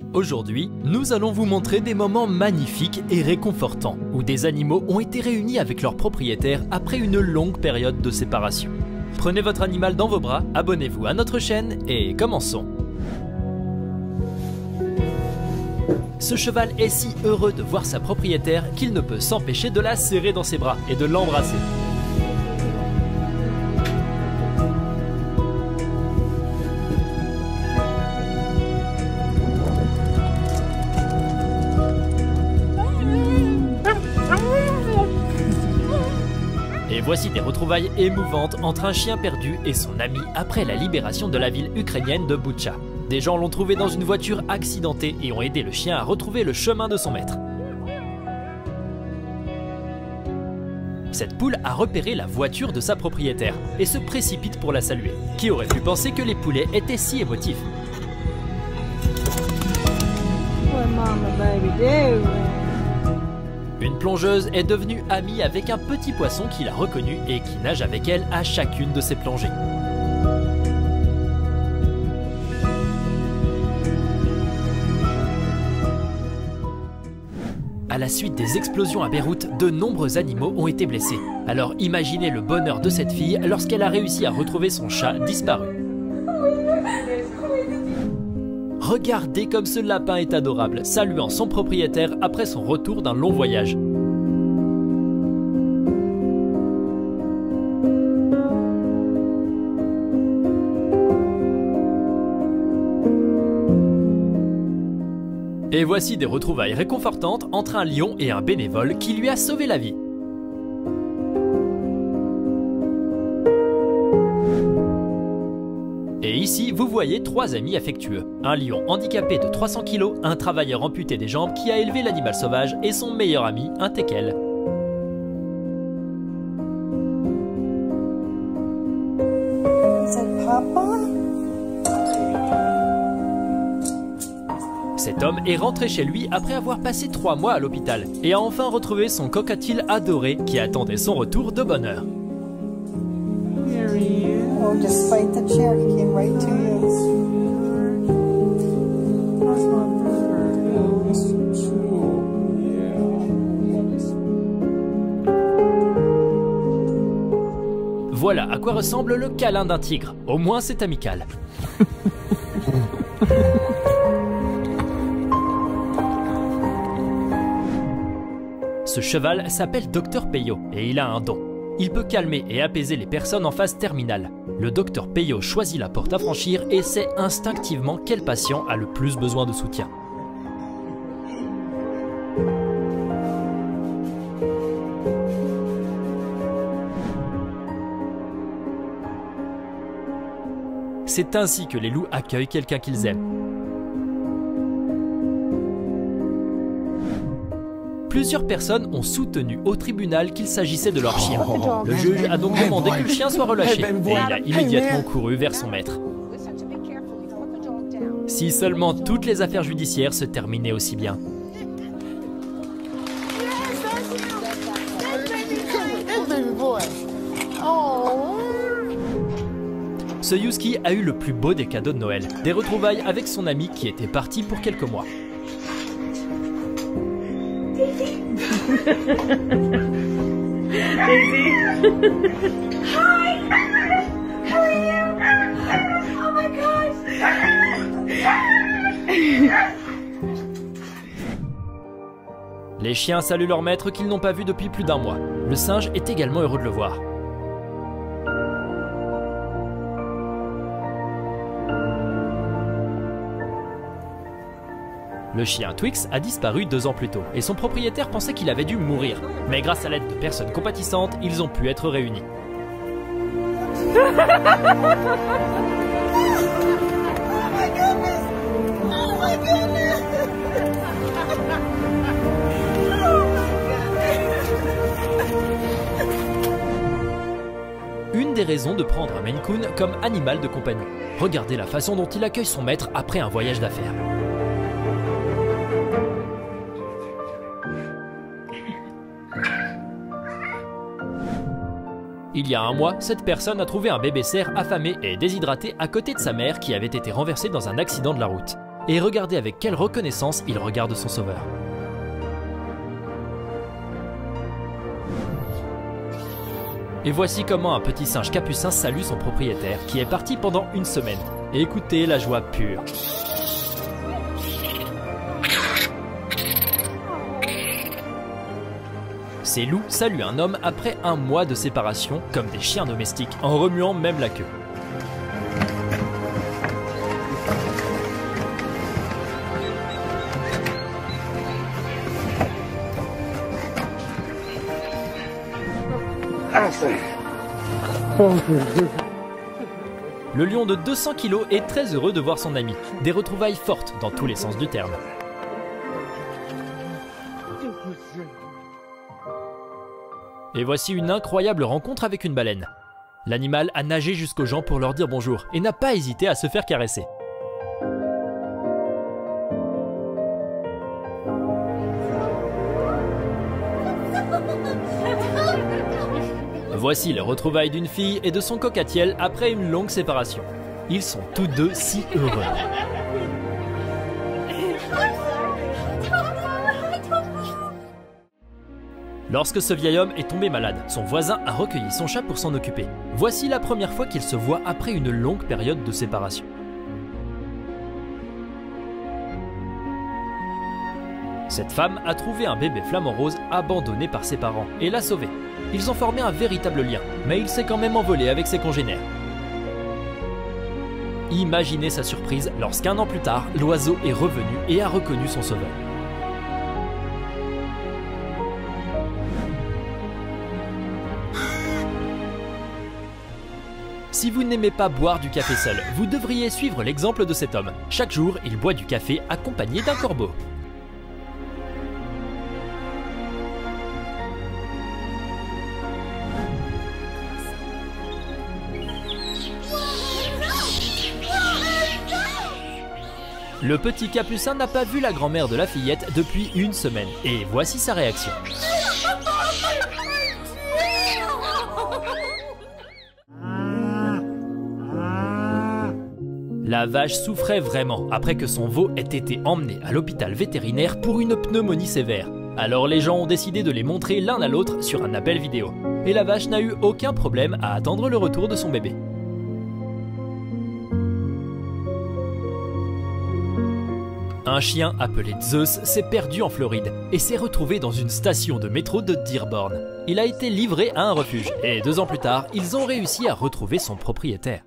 Aujourd'hui, nous allons vous montrer des moments magnifiques et réconfortants où des animaux ont été réunis avec leurs propriétaires après une longue période de séparation. Prenez votre animal dans vos bras, abonnez-vous à notre chaîne et commençons. Ce cheval est si heureux de voir sa propriétaire qu'il ne peut s'empêcher de la serrer dans ses bras et de l'embrasser. Et voici des retrouvailles émouvantes entre un chien perdu et son ami après la libération de la ville ukrainienne de Boutcha. Des gens l'ont trouvé dans une voiture accidentée et ont aidé le chien à retrouver le chemin de son maître. Cette poule a repéré la voiture de sa propriétaire et se précipite pour la saluer. Qui aurait pu penser que les poulets étaient si émotifs? Une plongeuse est devenue amie avec un petit poisson qui l'a reconnu et qui nage avec elle à chacune de ses plongées. À la suite des explosions à Beyrouth, de nombreux animaux ont été blessés. Alors imaginez le bonheur de cette fille lorsqu'elle a réussi à retrouver son chat disparu. Regardez comme ce lapin est adorable, saluant son propriétaire après son retour d'un long voyage. Et voici des retrouvailles réconfortantes entre un lion et un bénévole qui lui a sauvé la vie. Et ici, vous voyez trois amis affectueux. Un lion handicapé de 300 kg, un travailleur amputé des jambes qui a élevé l'animal sauvage et son meilleur ami, un teckel. Cet homme est rentré chez lui après avoir passé 3 mois à l'hôpital et a enfin retrouvé son cocatil adoré qui attendait son retour de bonne heure. Oh, despite the chair, he came right to you. Voilà à quoi ressemble le câlin d'un tigre. Au moins c'est amical. Ce cheval s'appelle Dr Peyo et il a un don. Il peut calmer et apaiser les personnes en phase terminale. Le Dr Peyo choisit la porte à franchir et sait instinctivement quel patient a le plus besoin de soutien. C'est ainsi que les loups accueillent quelqu'un qu'ils aiment. Plusieurs personnes ont soutenu au tribunal qu'il s'agissait de leur chien. Le juge a donc demandé que le chien soit relâché et il a immédiatement couru vers son maître. Si seulement toutes les affaires judiciaires se terminaient aussi bien. Ce husky a eu le plus beau des cadeaux de Noël, des retrouvailles avec son ami qui était parti pour quelques mois. Daisy. Hi. How are you? Oh my gosh. Les chiens saluent leur maître qu'ils n'ont pas vu depuis plus d'un mois. Le singe est également heureux de le voir. Le chien Twix a disparu 2 ans plus tôt et son propriétaire pensait qu'il avait dû mourir. Mais grâce à l'aide de personnes compatissantes, ils ont pu être réunis. Une des raisons de prendre un Maine Coon comme animal de compagnie. Regardez la façon dont il accueille son maître après un voyage d'affaires. Il y a un mois, cette personne a trouvé un bébé cerf affamé et déshydraté à côté de sa mère qui avait été renversée dans un accident de la route. Et regardez avec quelle reconnaissance il regarde son sauveur. Et voici comment un petit singe capucin salue son propriétaire qui est parti pendant une semaine. Et écoutez la joie pure. Ces loups saluent un homme après un mois de séparation comme des chiens domestiques, en remuant même la queue. Le lion de 200 kg est très heureux de voir son ami. Des retrouvailles fortes dans tous les sens du terme. Et voici une incroyable rencontre avec une baleine. L'animal a nagé jusqu'aux gens pour leur dire bonjour et n'a pas hésité à se faire caresser. Voici les retrouvailles d'une fille et de son cockatiel après une longue séparation. Ils sont tous deux si heureux. Lorsque ce vieil homme est tombé malade, son voisin a recueilli son chat pour s'en occuper. Voici la première fois qu'ils se voient après une longue période de séparation. Cette femme a trouvé un bébé flamant rose abandonné par ses parents et l'a sauvé. Ils ont formé un véritable lien, mais il s'est quand même envolé avec ses congénères. Imaginez sa surprise lorsqu'un an plus tard, l'oiseau est revenu et a reconnu son sauveur. Si vous n'aimez pas boire du café seul, vous devriez suivre l'exemple de cet homme. Chaque jour, il boit du café accompagné d'un corbeau. Le petit capucin n'a pas vu la grand-mère de la fillette depuis une semaine. Et voici sa réaction. La vache souffrait vraiment après que son veau ait été emmené à l'hôpital vétérinaire pour une pneumonie sévère. Alors les gens ont décidé de les montrer l'un à l'autre sur un appel vidéo. Et la vache n'a eu aucun problème à attendre le retour de son bébé. Un chien appelé Zeus s'est perdu en Floride et s'est retrouvé dans une station de métro de Dearborn. Il a été livré à un refuge et 2 ans plus tard, ils ont réussi à retrouver son propriétaire.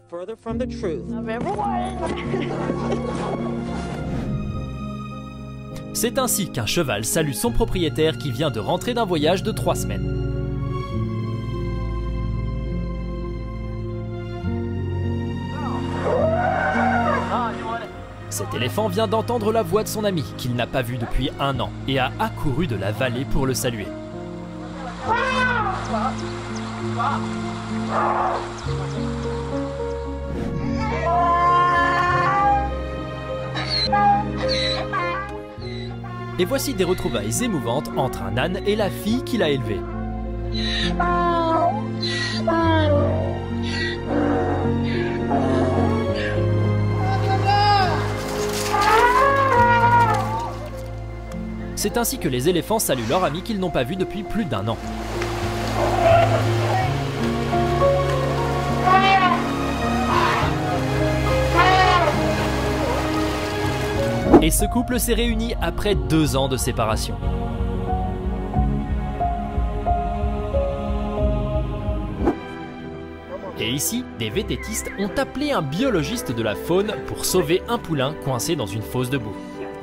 C'est ainsi qu'un cheval salue son propriétaire qui vient de rentrer d'un voyage de 3 semaines. Cet éléphant vient d'entendre la voix de son ami, qu'il n'a pas vu depuis 1 an, et a accouru de la vallée pour le saluer. Et voici des retrouvailles émouvantes entre un âne et la fille qu'il a élevée. C'est ainsi que les éléphants saluent leur ami qu'ils n'ont pas vu depuis plus d'1 an. Et ce couple s'est réuni après 2 ans de séparation. Et ici, des vététistes ont appelé un biologiste de la faune pour sauver un poulain coincé dans une fosse de boue.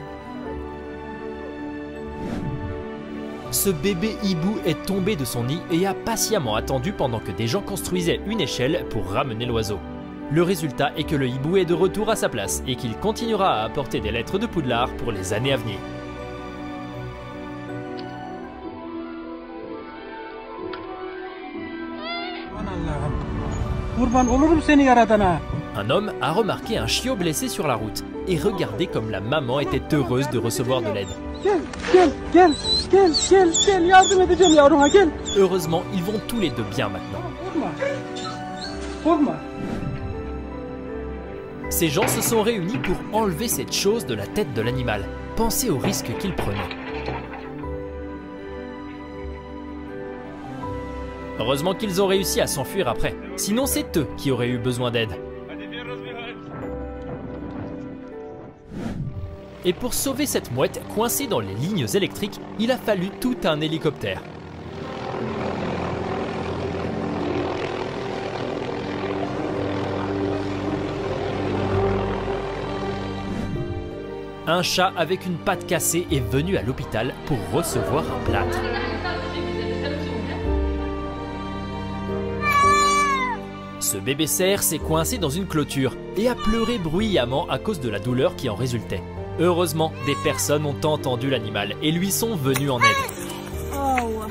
Ce bébé hibou est tombé de son nid et a patiemment attendu pendant que des gens construisaient une échelle pour ramener l'oiseau. Le résultat est que le hibou est de retour à sa place et qu'il continuera à apporter des lettres de Poudlard pour les années à venir. Un homme a remarqué un chiot blessé sur la route et regardez comme la maman était heureuse de recevoir de l'aide. Heureusement, ils vont tous les deux bien maintenant. Ces gens se sont réunis pour enlever cette chose de la tête de l'animal. Pensez au risque qu'ils prenaient. Heureusement qu'ils ont réussi à s'enfuir après, sinon c'est eux qui auraient eu besoin d'aide. Et pour sauver cette mouette coincée dans les lignes électriques, il a fallu tout un hélicoptère. Un chat avec une patte cassée est venu à l'hôpital pour recevoir un plâtre. Ce bébé cerf s'est coincé dans une clôture et a pleuré bruyamment à cause de la douleur qui en résultait. Heureusement, des personnes ont entendu l'animal et lui sont venues en aide.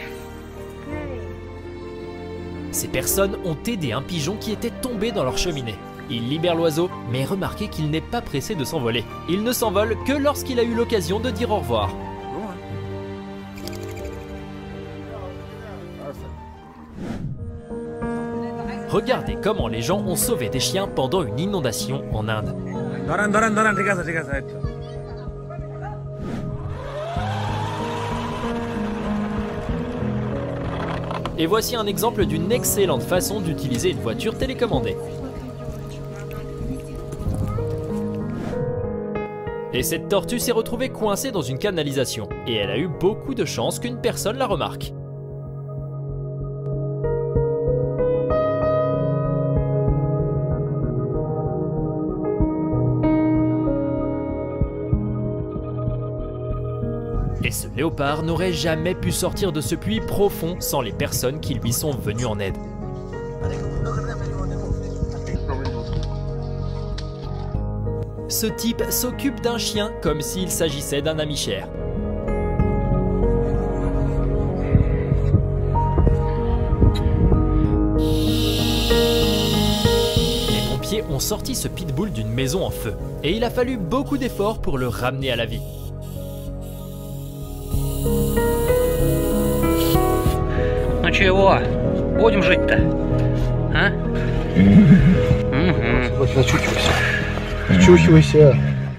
Ces personnes ont aidé un pigeon qui était tombé dans leur cheminée. Ils libèrent l'oiseau, mais remarquez qu'il n'est pas pressé de s'envoler. Il ne s'envole que lorsqu'il a eu l'occasion de dire au revoir. Regardez comment les gens ont sauvé des chiens pendant une inondation en Inde. Et voici un exemple d'une excellente façon d'utiliser une voiture télécommandée. Et cette tortue s'est retrouvée coincée dans une canalisation, et elle a eu beaucoup de chance qu'une personne la remarque. Et ce léopard n'aurait jamais pu sortir de ce puits profond sans les personnes qui lui sont venues en aide. Ce type s'occupe d'un chien comme s'il s'agissait d'un ami cher. Les pompiers ont sorti ce pitbull d'une maison en feu et il a fallu beaucoup d'efforts pour le ramener à la vie. Ну чего, будем жить-то, а? Чухивайся.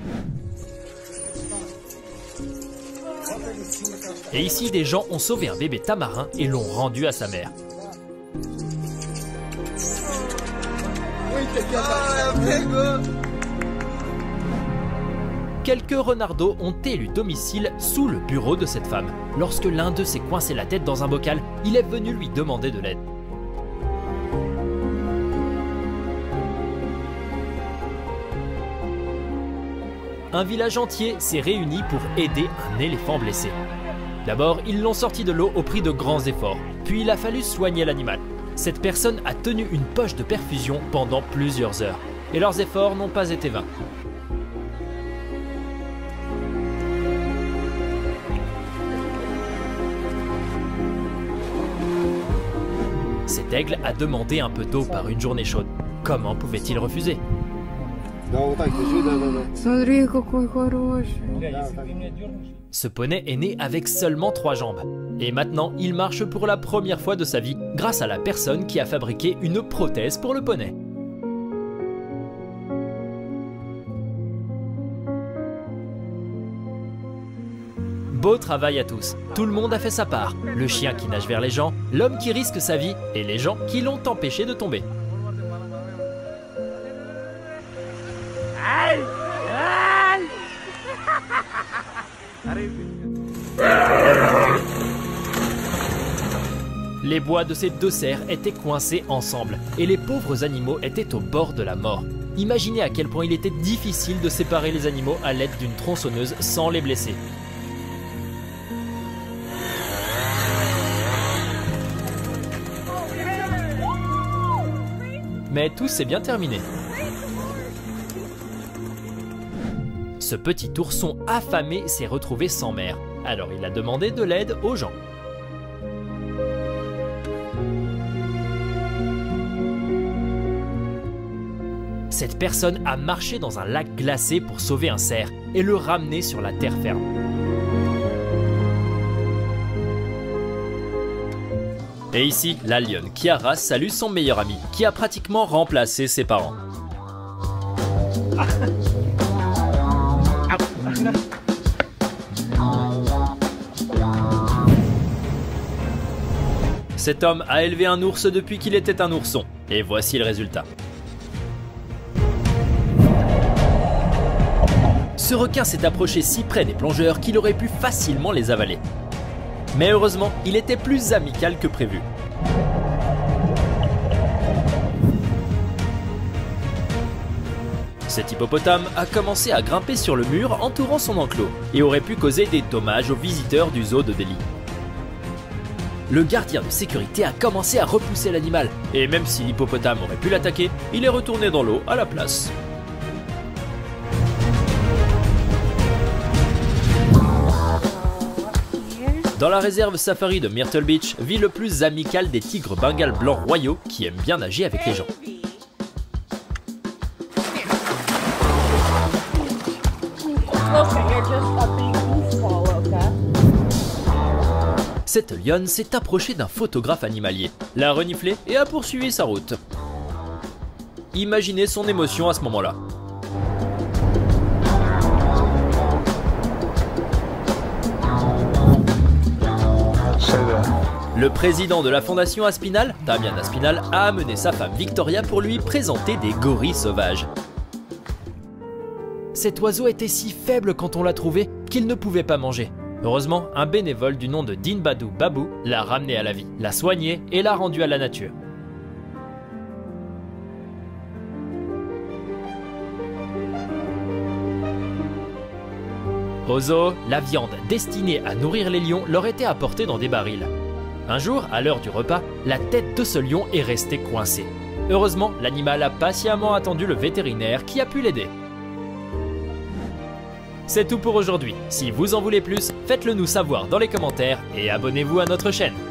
Et ici, des gens ont sauvé un bébé tamarin et l'ont rendu à sa mère. Quelques renardeaux ont élu domicile sous le bureau de cette femme. Lorsque l'un d'eux s'est coincé la tête dans un bocal, il est venu lui demander de l'aide. Un village entier s'est réuni pour aider un éléphant blessé. D'abord, ils l'ont sorti de l'eau au prix de grands efforts, puis il a fallu soigner l'animal. Cette personne a tenu une poche de perfusion pendant plusieurs heures, et leurs efforts n'ont pas été vains. Cet aigle a demandé un peu d'eau par une journée chaude. Comment pouvait-il refuser ? Ce poney est né avec seulement 3 jambes. Et maintenant, il marche pour la première fois de sa vie grâce à la personne qui a fabriqué une prothèse pour le poney. Beau travail à tous. Tout le monde a fait sa part. Le chien qui nage vers les gens, l'homme qui risque sa vie et les gens qui l'ont empêché de tomber. Les bois de ces deux cerfs étaient coincés ensemble et les pauvres animaux étaient au bord de la mort. Imaginez à quel point il était difficile de séparer les animaux à l'aide d'une tronçonneuse sans les blesser. Mais tout s'est bien terminé. Ce petit ourson affamé s'est retrouvé sans mère. Alors il a demandé de l'aide aux gens. Cette personne a marché dans un lac glacé pour sauver un cerf et le ramener sur la terre ferme. Et ici, la lionne Kiara salue son meilleur ami, qui a pratiquement remplacé ses parents. Cet homme a élevé un ours depuis qu'il était un ourson, et voici le résultat. Ce requin s'est approché si près des plongeurs qu'il aurait pu facilement les avaler. Mais heureusement, il était plus amical que prévu. Cet hippopotame a commencé à grimper sur le mur entourant son enclos et aurait pu causer des dommages aux visiteurs du zoo de Delhi. Le gardien de sécurité a commencé à repousser l'animal, et même si l'hippopotame aurait pu l'attaquer, il est retourné dans l'eau à la place. Dans la réserve safari de Myrtle Beach vit le plus amical des tigres bengales blancs royaux qui aiment bien nager avec les gens. Cette lionne s'est approchée d'un photographe animalier, l'a reniflé et a poursuivi sa route. Imaginez son émotion à ce moment-là. Le président de la fondation Aspinal, Damian Aspinal, a amené sa femme Victoria pour lui présenter des gorilles sauvages. Cet oiseau était si faible quand on l'a trouvé qu'il ne pouvait pas manger. Heureusement, un bénévole du nom de Dinbadou Babou l'a ramené à la vie, l'a soigné et l'a rendu à la nature. Au zoo, la viande destinée à nourrir les lions leur était apportée dans des barils. Un jour, à l'heure du repas, la tête de ce lion est restée coincée. Heureusement, l'animal a patiemment attendu le vétérinaire qui a pu l'aider. C'est tout pour aujourd'hui. Si vous en voulez plus, faites-le nous savoir dans les commentaires et abonnez-vous à notre chaîne.